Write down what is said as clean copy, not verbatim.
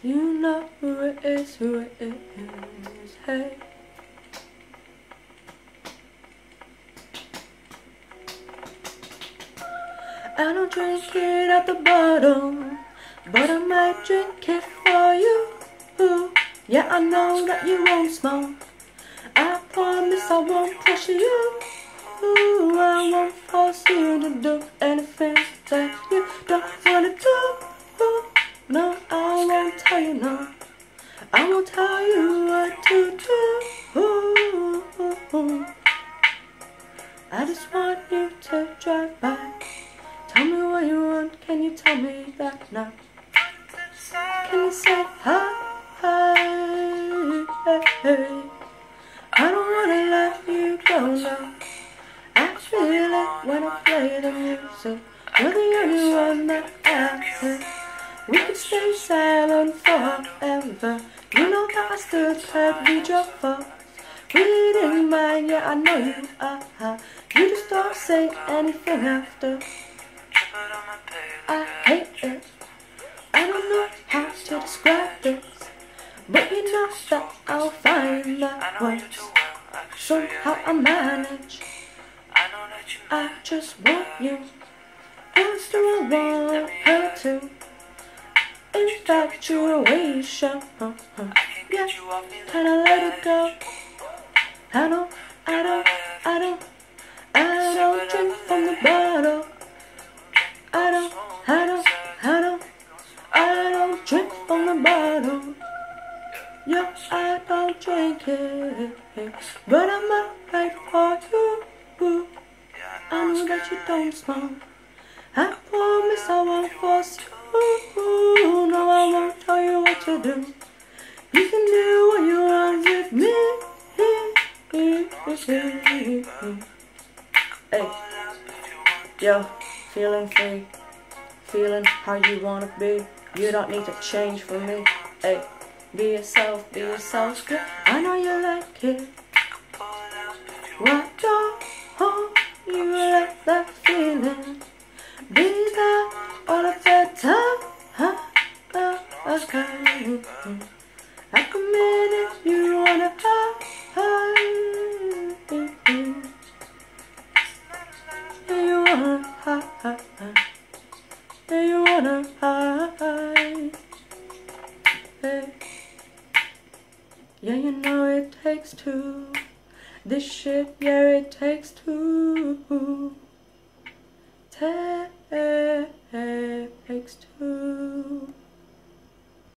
You know who it is, hey. I don't drink it out the bottle, but I might drink it for you. Yeah, I know that you won't smoke. I promise I won't pressure you. I won't force you to do anything that you don't wanna do. No, I won't tell you no. I won't tell you what to do. I just want you to drive by. Tell me what you want, can you tell me that now? Can you say hi? Hey. I don't wanna let you go now. I feel it when I play the music. You're the only one that I hear. We could stay silent forever. You know that I still can't read your thoughts. Reading mine, yeah, I know you are. You just don't say anything after. I hate it. I don't know how to describe this, but you know that I'll find that words. Somehow I manage. I just want you. Else do I want her to? Infatuation. Yeah, can I let it go? I don't drink from the bottle. I don't drink from the bottle. Yeah, I don't drink it, but I'm alright for you. I know that you don't smoke. I promise I won't force you. No, I won't tell you what to do. You can do what you want with me. Hey, yo, feeling free, feeling how you wanna be. You don't need to change for me. Hey, be yourself, yeah. I know you like it. Why don't you let that feeling be there all of the time? Like a minute you wanna hide. You wanna hide. You wanna hide. Hey. Yeah, you know it takes two. This shit, yeah, it takes two.